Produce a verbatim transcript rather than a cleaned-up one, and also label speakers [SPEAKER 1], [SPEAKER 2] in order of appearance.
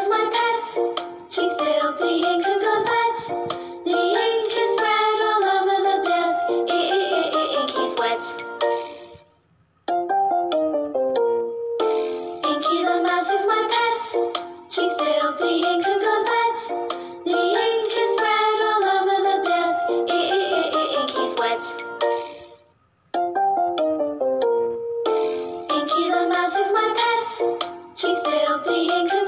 [SPEAKER 1] is my pet. She spilled the ink and gone wet. The ink is spread all over the desk. I I I I ink is wet. Inky the mouse is my pet. She spilled the ink and gone wet. The ink is spread all over the desk. I I I I ink is wet. Inky the mouse is my pet. She spilled the ink and